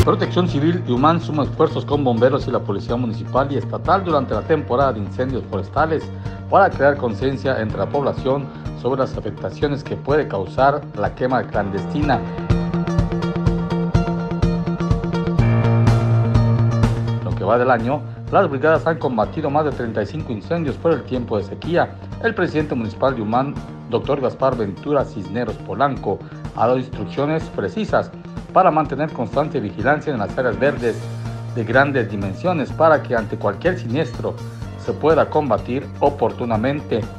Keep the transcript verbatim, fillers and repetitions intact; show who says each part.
Speaker 1: Protección Civil y Humán suma esfuerzos con bomberos y la Policía Municipal y Estatal durante la temporada de incendios forestales para crear conciencia entre la población sobre las afectaciones que puede causar la quema clandestina. Lo que va del año, las brigadas han combatido más de treinta y cinco incendios por el tiempo de sequía. El presidente municipal de Humán, doctor Gaspar Ventura Cisneros Polanco, ha dado instrucciones precisas para mantener constante vigilancia en las áreas verdes de grandes dimensiones para que ante cualquier siniestro se pueda combatir oportunamente.